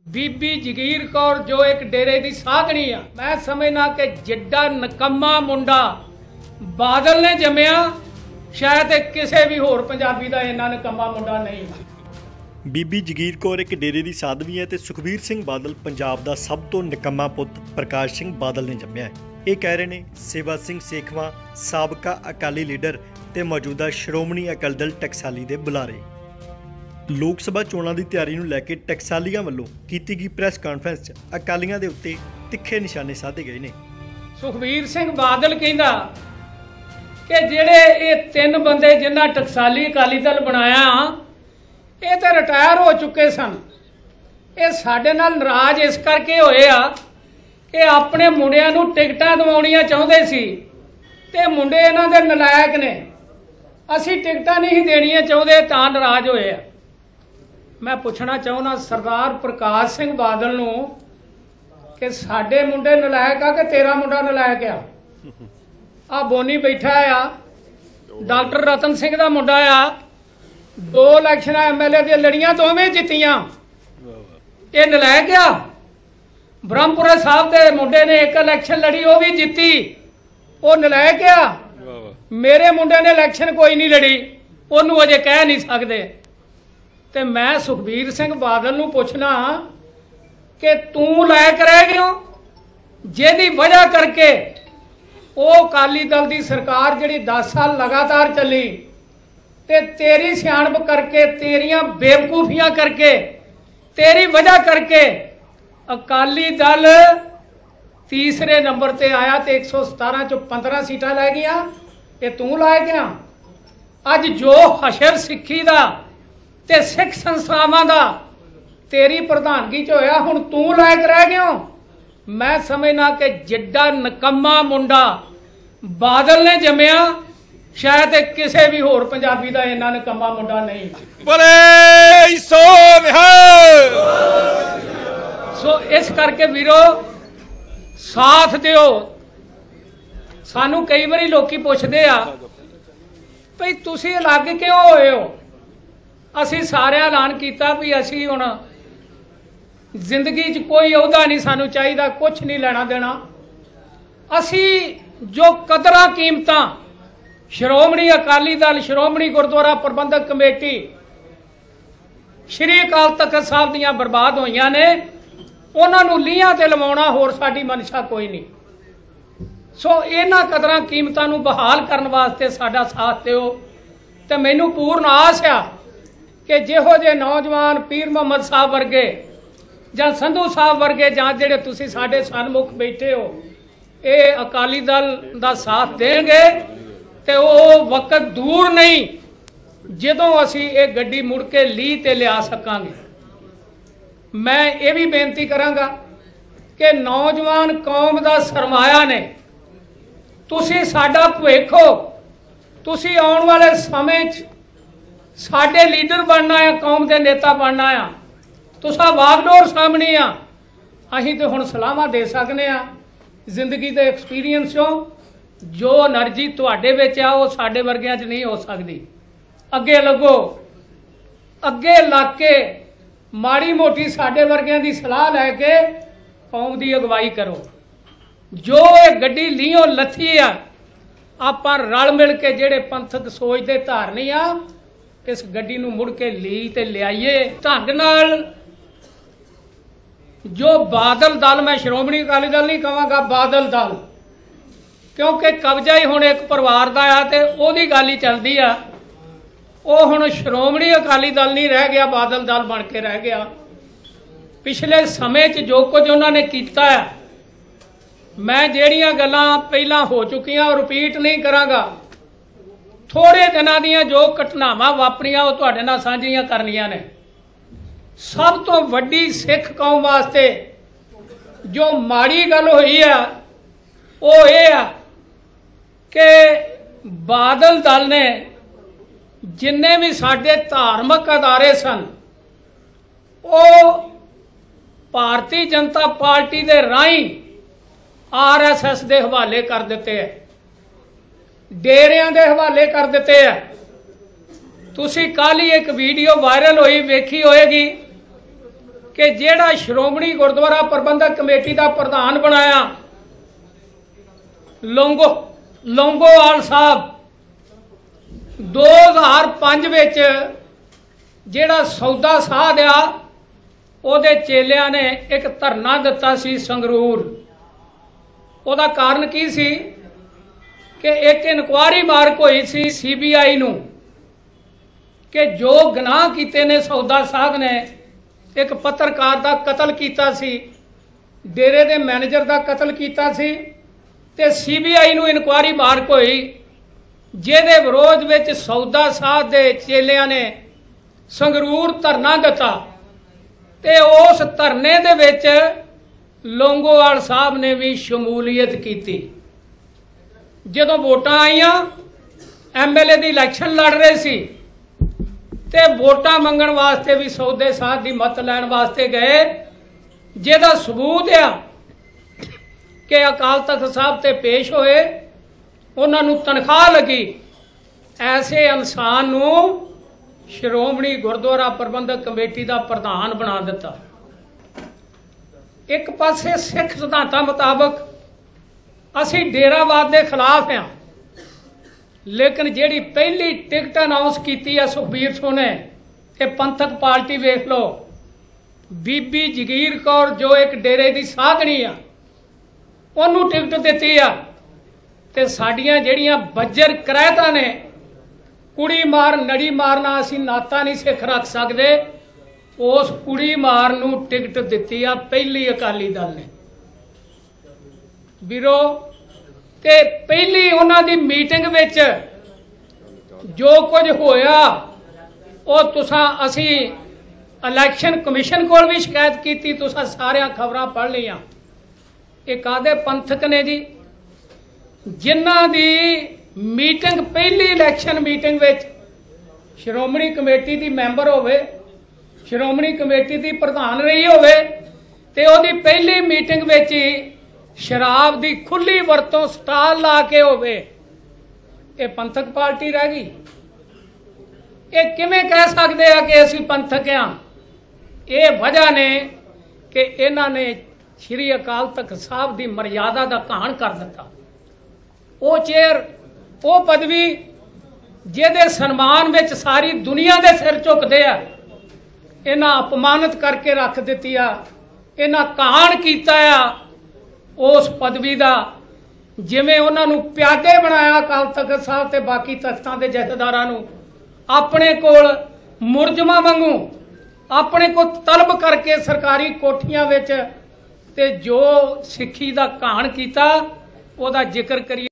बीबी जगीर कौर जो एक डेरे की साधनी आ, मैं समझना कि जिड्डा नकम्मा मुंडा बादल ने जमया शायद किसी भी होर पंजाबी का इन्ना नकम्मा मुंडा नहीं। ਬੀਬੀ ਜਗੀਰ ਕੌਰ ਇੱਕ ਡੇਰੇ ਦੀ ਸਾਧਵੀ ਹੈ ਤੇ ਸੁਖਬੀਰ ਸਿੰਘ ਬਾਦਲ ਪੰਜਾਬ ਦਾ ਸਭ ਤੋਂ ਨਿਕੰਮਾ ਪੁੱਤ ਪ੍ਰਕਾਸ਼ ਸਿੰਘ ਬਾਦਲ ਨੇ ਜੰਮਿਆ ਹੈ। ਇਹ ਕਹਿ ਰਹੇ ਨੇ ਸੇਵਾ ਸਿੰਘ ਸੇਖਵਾਂ, ਸਾਬਕਾ ਅਕਾਲੀ ਲੀਡਰ ਤੇ ਮੌਜੂਦਾ ਸ਼੍ਰੋਮਣੀ ਅਕਾਲੀ ਦਲ ਟਕਸਾਲੀ ਦੇ ਬੁਲਾਰੇ। ਲੋਕ ਸਭਾ ਚੋਣਾਂ ਦੀ ਤਿਆਰੀ ਨੂੰ ਲੈ ਕੇ ਟਕਸਾਲੀਆਂ ਵੱਲੋਂ ਕੀਤੀ ਗਈ ਪ੍ਰੈਸ ਕਾਨਫਰੰਸ 'ਚ ਅਕਾਲੀਆਂ ਦੇ ਉੱਤੇ ਤਿੱਖੇ ਨਿਸ਼ਾਨੇ ਸਾਧੇ ਗਏ ਨੇ। ਸੁਖਬੀਰ ਸਿੰਘ ਬਾਦਲ ਕਹਿੰਦਾ ਕਿ ਜਿਹੜੇ ਇਹ ਤਿੰਨ ਬੰਦੇ ਜਿਨ੍ਹਾਂ ਟਕਸਾਲੀ ਅਕਾਲੀ ਦਲ ਬਣਾਇਆ ਇਹ ਤਾਂ ਰਿਟਾਇਰ ਹੋ ਚੁੱਕੇ ਸਨ। ਇਹ ਸਾਡੇ ਨਾਲ ਨਾਰਾਜ਼ ਇਸ ਕਰਕੇ ਹੋਏ ਆ ਕਿ ਆਪਣੇ ਮੁੰਡਿਆਂ ਨੂੰ ਟਿਕਟਾਂ ਦਿਵਾਉਣੀਆਂ ਚਾਹੁੰਦੇ ਸੀ ਤੇ ਮੁੰਡੇ ਇਹਨਾਂ ਦੇ ਨਲਾਇਕ ਨੇ, ਅਸੀਂ ਟਿਕਟਾਂ ਨਹੀਂ ਦੇਣੀਆਂ ਚਾਹੁੰਦੇ ਤਾਂ ਨਾਰਾਜ਼ ਹੋਏ ਆ। ਮੈਂ ਪੁੱਛਣਾ ਚਾਹੁੰਦਾ ਸਰਦਾਰ ਪ੍ਰਕਾਸ਼ ਸਿੰਘ ਬਾਦਲ ਨੂੰ ਕਿ ਸਾਡੇ ਮੁੰਡੇ ਨਲਾਇਕ ਆ ਕਿ ਤੇਰਾ ਮੁੰਡਾ ਨਲਾਇਕ ਆ ਬੋਨੀ ਬੈਠਾ ਆ, ਡਾਕਟਰ ਰਤਨ ਸਿੰਘ ਦਾ ਮੁੰਡਾ ਆ, 2 ਇਲੈਕਸ਼ਨ MLA ਦੀਆਂ ਲੜੀਆਂ ਦੋਵੇਂ ਜਿੱਤੀਆਂ, ਇਹ ਨਲਾਇਕ ਆ। ਬ੍ਰਹਮਪੁਰਾ ਸਾਹਿਬ ਦੇ ਮੁੰਡੇ ਨੇ 1 ਇਲੈਕਸ਼ਨ ਲੜੀ, ਉਹ ਵੀ ਜਿੱਤੀ, ਉਹ ਨਲਾਇਕ ਆ। ਮੇਰੇ ਮੁੰਡੇ ਨੇ ਇਲੈਕਸ਼ਨ ਕੋਈ ਨਹੀਂ ਲੜੀ, ਉਹਨੂੰ ਅਜੇ ਕਹਿ ਨਹੀਂ ਸਕਦੇ। ਤੇ ਮੈਂ ਸੁਖਬੀਰ ਸਿੰਘ ਬਾਦਲ ਨੂੰ ਪੁੱਛਣਾ ਕਿ ਤੂੰ ਲਾਇਕ ਰਹਿ ਗਿਓ ਜਿਹਦੀ ਵਜ੍ਹਾ ਕਰਕੇ ਉਹ ਅਕਾਲੀ ਦਲ ਦੀ ਸਰਕਾਰ ਜਿਹੜੀ 10 ਸਾਲ ਲਗਾਤਾਰ ਚੱਲੀ ਤੇ ਤੇਰੀ ਸਿਆਣਪ ਕਰਕੇ, ਤੇਰੀਆਂ ਬੇਵਕੂਫੀਆਂ ਕਰਕੇ, ਤੇਰੀ ਵਜ੍ਹਾ ਕਰਕੇ ਅਕਾਲੀ ਦਲ ਤੀਸਰੇ ਨੰਬਰ ਤੇ ਆਇਆ ਤੇ 117 ਚੋਂ 15 ਸੀਟਾਂ ਲੈ ਗਿਆ। ਇਹ ਤੂੰ ਲਾਇਕ ਆ। ਅੱਜ ਜੋ ਹਸ਼ਰ ਸਿੱਖੀ ਦਾ ਤੇ ਸਿੱਖ ਸੰਸਥਾਵਾਂ ਦਾ ਤੇਰੀ ਪ੍ਰਧਾਨਗੀ 'ਚ ਹੋਇਆ, ਹੁਣ ਤੂੰ ਲਾਇਕ ਰਹਿ ਗਿਓ। ਮੈਂ ਸਮਝਣਾ ਕਿ ਜਿੱਡਾ ਨਕੰਮਾ ਮੁੰਡਾ ਬਾਦਲ ਨੇ ਜੰਮਿਆ शायद किसी भी होर पंजाबी का इन्ना निकम्मा मुंडा नहीं। बोले सो इस करके वीरो साथ दिओ। सानू कई बारी लोकी पुछदे आ भई तुसीं अलग क्यों होए हो। असीं सारे ऐलान कीता भी असीं हुण जिंदगी च कोई अहुदा नहीं सानू चाहिदा, कुछ नहीं लेना देना। असीं जो कदरां कीमतां श्रोमणी अकाली दल, श्रोमणी गुरुद्वारा प्रबंधक कमेटी, श्री अकाल तख्त साहब दियां बर्बाद होईयां ने, उन्हां नूं लीहां ते लवाउणा होर साडी मनशा कोई नहीं। सो इन्हां कदरां कीमतां नूं बहाल करन वास्ते साडा साथ दिओ। ते मैनूं पूर्ण आस आ कि जिहो जे नौजवान पीर मुहम्मद साहब वर्गे जां संधू साहब वर्गे जां जिहड़े तुसीं साडे सन्मुख बैठे हो, ये अकाली दल दा साथ देणगे ते वो वक्त दूर नहीं जदों असी ये गड्डी मुड़ के लीह ते लिया सकांगे। मैं ये भी बेनती करांगा कि नौजवान कौम दा सरमाया ने, तुसी साडा भविख हो, तुसी आउण वाले समय च साडे लीडर बनना है, कौम के नेता बनना है। तुसा वागडोर सामने आ, असीं ते हुण सलाहां दे सकने आ जिंदगी के एक्सपीरियंस चों। जो एनर्जी तुहाडे विच आ वो साडे वर्गियां च नहीं हो सकती। अगे लगो, अगे लग के माड़ी मोटी साडे वर्गियां दी सलाह लैके कौम दी अगवाई करो। जो ये गड्डी लीहों लथी आ, आपां रल मिल के जेड़े पंथक सोच दे धारनी आ, इस गड्डी नूं मुड़ के लीह ते लियाईए ढंग नाल। जो बादल दल, मैं श्रोमणी अकाली दल नहीं कहांगा, बादल दल, क्योंकि कब्जा ही हुण एक परिवार का आ ते ओहदी गल ही चलदी आ। वो हुण श्रोमणी अकाली दल नहीं रह गया, बादल दल बन के रह गया। पिछले समय च जो कुछ उन्होंने कीता है, मैं जिहड़ियां गल्लां पहलां हो चुकियां वो रिपीट नहीं करांगा। थोड़े दिनां दीयां जो घटनावां वापरियां वो तुहाडे नाल साझीआं करनियां ने। सब तो वड्डी सिख कौम वास्ते जो माड़ी गल होई है वो ये आ कि बादल दल ने जिन्ने भी साडे धार्मिक अदारे सन वो भारतीय जनता पार्टी के राही RSS के हवाले कर दिते है, डेरियां के हवाले कर दिते है। तुसीं कल ही एक वीडियो वायरल हुई वेखी होएगी कि जेड़ा श्रोमणी गुरुद्वारा प्रबंधक कमेटी का प्रधान बनाया लोंगोवाल साहब 2005 विच जेड़ा सौदा साध आ ਉਹਦੇ ਚੇਲਿਆਂ ਨੇ एक धरना दिता सी संगरूर। ਉਹਦਾ कारण की सी कि एक इनकुआरी मार्क हुई सी CBI नूं कि जो गुनाह कीते ने सौदा साध ने एक पत्रकार का कतल कीता सी, डेरे दे मैनेजर का कतल कीता सी ते CBI नूं इनकुआरी मार्क हुई जिहदे विरोध विच सौदा साध दे चेलियां ने संगरूर धरना दिता ते उस धरने दे विच लोंगोवाल साहब ने भी शमूलीयत की। जदों वोटां आईयां MLA दी इलैक्शन लड़ रहे सी ते वोटां मंगण वास्ते भी सौदे साध दी मत लैण वास्ते गए, जिहदा सबूत आ कि अकाल तख्त साहब ते पेश होए, उन्हां नूं तनख्वाह लगी। ऐसे इंसान नूं श्रोमणी गुरुद्वारा प्रबंधक कमेटी का प्रधान बना दिता। एक पासे सिख सिद्धांतां मुताबक असीं डेरावाद के खिलाफ हाँ, लेकिन जिहड़ी पहली टिकट अनाउंस की है सुखबीर सिंह ने, ये पंथक पार्टी वेख लो, बीबी जगीर कौर जो एक डेरे की साधनी आ उन्होंने टिकट दिती आ ते साडियां जिहड़ियां बज्जर करैता ने कुड़ी मार नड़ी मारना असीं नाता नहीं सिख रख सकते, उस कुड़ी मार नूं टिकट दिती आ पहली अकाली दल ने। ਵੀਰੋ ते पहली उन्हां दी मीटिंग विच जो कुछ होया वो तुसां असीं इलैक्शन कमिशन कोल भी शिकायत की, तुसां सारियां खबरां पढ़ लियां। ये कादे पंथक ने जी जिन्हां दी मीटिंग पहली इलैक्शन मीटिंग विच श्रोमणी कमेटी दी मैंबर होवे, श्रोमणी कमेटी दी प्रधान रही होवे ते ओदी पहली मीटिंग विच ही शराब दी खुली वरतों स्टाल ला के होवे, ये पंथक पार्टी रह गई। ये किवें कह सकते हैं कि असीं पंथक हाँ? ये वजह ने कि इन्हां ने श्री अकाल तख्त साहब की मर्यादा का घाण कर दिता। वो चेयर वो पदवी जिहदे सन्मान विच सारी दुनिया के सिर झुकदे आ, इन्हां अपमानित करके रख दिती आ, इन्हां घाण कीता आ उस पदवी का। जिवें उन्हां नूं प्यादे बनाया अकाल तख्त साहब ते बाकी तख्तां दे जथेदारां नूं अपने कोल मुरजमा वांगू अपने को तलब करके सरकारी कोठियां विच ते जो सिक्खी दा घाण कीता ओहदा जिक्र करिए।